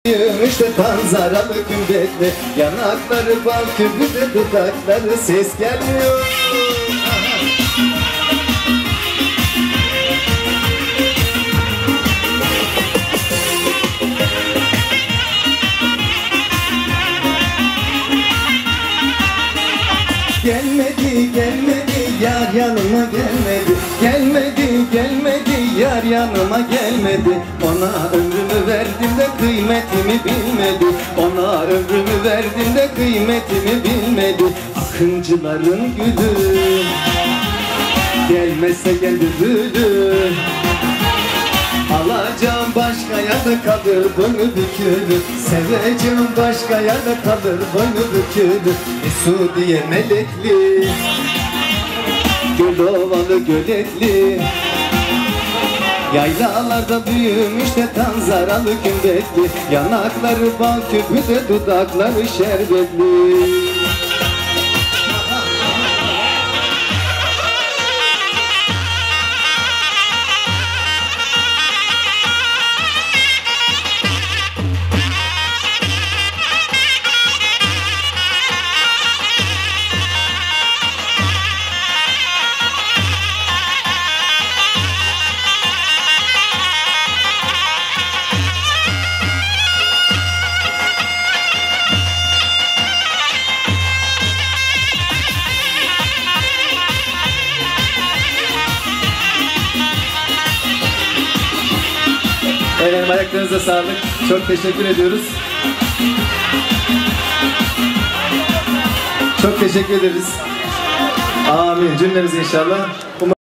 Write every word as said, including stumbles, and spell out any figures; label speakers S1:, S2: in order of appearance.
S1: İşte tanzaralı kümbetli, yanakları bal küpü de dudakları ses gelmiyor. Gelmedi, gelmedi, yar yanıma gelmedi. Gelmedi, gelmedi, yar yanıma gelmedi. Ona ömrümü verdim de kıymetimi bilmedi. Ona ömrümü verdim de kıymetimi bilmedi. Akıncıların gülü, gelmezse gel bülbülü. Alacağım başka yerde kalır boynu bükülü. Seveceğim başka yerde kalır boynu bükülü. Mesudiye melekli, göl ovalı göletli, yaylalarda büyümüş de tanzaralı kümbetli. Yanakları bal küpü de dudakları şerbetli. Efendim ayaklarınıza sağlık. Çok teşekkür ediyoruz. Çok teşekkür ederiz. Amin. Cümlemiz inşallah.